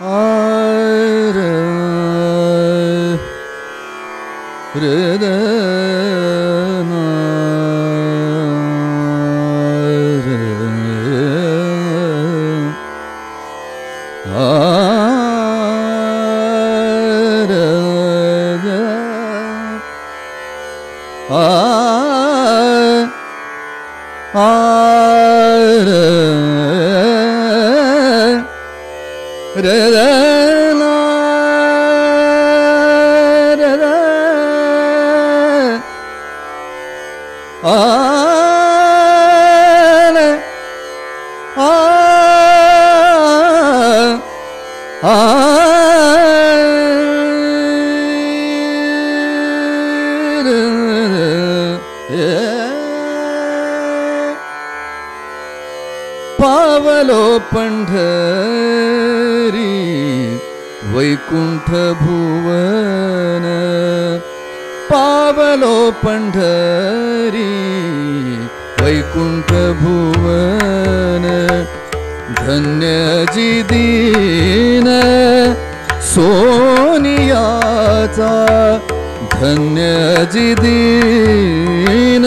पावलो पंढरी वैकुंठ भुवन, पावलो पंढरी वैकुंठ भुवन, धन्य जी दीन सोनियाचा, धन्य जी दीन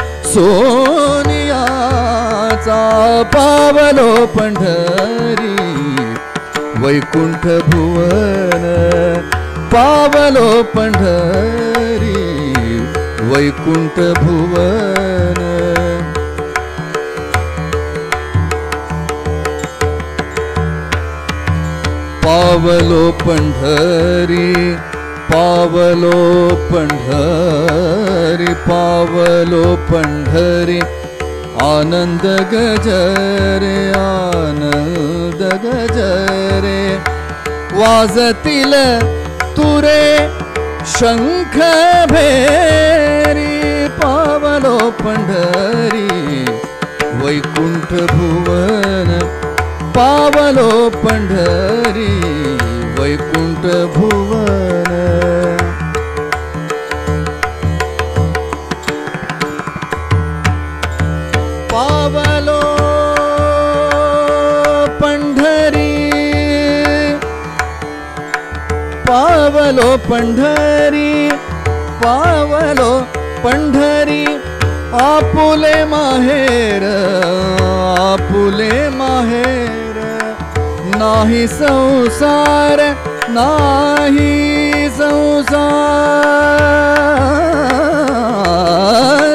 सोनियाचा, पावलो पंढरी वैकुंठ भुवन, पावलो पंढरी वैकुंठ भुवन. पावलो पंढरी, पावलो पंढरी, पावलो पंढरी, आनंद गजरे, आनंद गजरे, वाजतील तुरे शंख भेरी, पावलो पंढरी वैकुंठ भुवन, पावलो पंढरी वैकुंठ भुवन. पावलो पंढरी, पावलो पंढरी, पावलो पंढरी, आपुले माहेर, आपुले माहेर, नाही संसार, नाही संसार.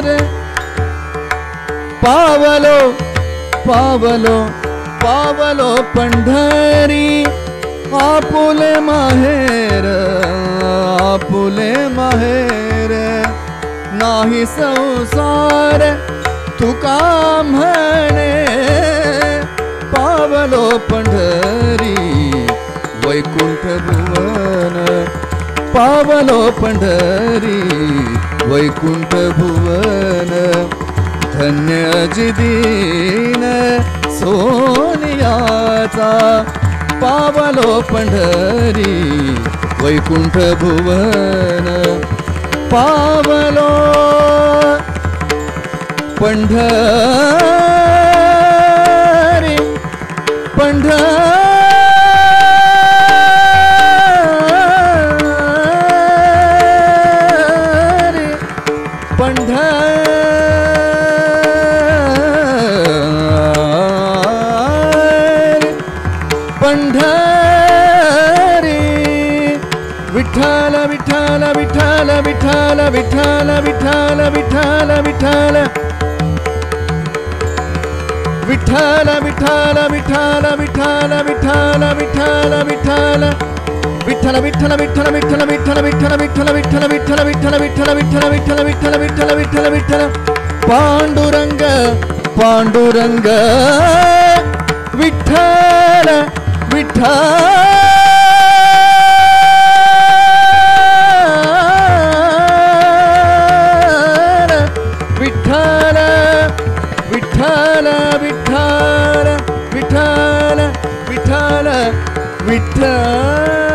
पावलो, पावलो, पावलो पंढरी, आपुले माहेर, आपुले माहेर, नाही संसार, तुका म्हणे, पावलो पंढरी वैकुंठ भुवन, पावलो पंढरी वैकुंठ भुवन, धन्य जी दीन सोनियाचा, पावलो पंढरी वैकुंठ भुवन, पावलो पंढरी, पंढरी, पंढरी, पंढरी, विठ्ठल विठ्ठल विठ्ठल विठ्ठल विठ्ठल विठ्ठल विठ्ठल विठ्ठल, विठ्ठल विठ्ठल विठ्ठल विठ्ठल विठ्ठल विठ्ठल विठ्ठल, विठ्ठल विठ्ठल विठ्ठल विठ्ठल विठ्ठल विठ्ठल विठ्ठल विठ्ठल विठ्ठल विठ्ठल विठ्ठल विठ्ठल विठ्ठल विठ्ठल विठ्ठल विठ्ठल विठ्ठल, पांडुरंग, पांडुरंग, विठ्ठल विठ्ठल, विठ्ठल विठ्ठल विठ्ठल विठ्ठल विठ्ठल विठ्ठल.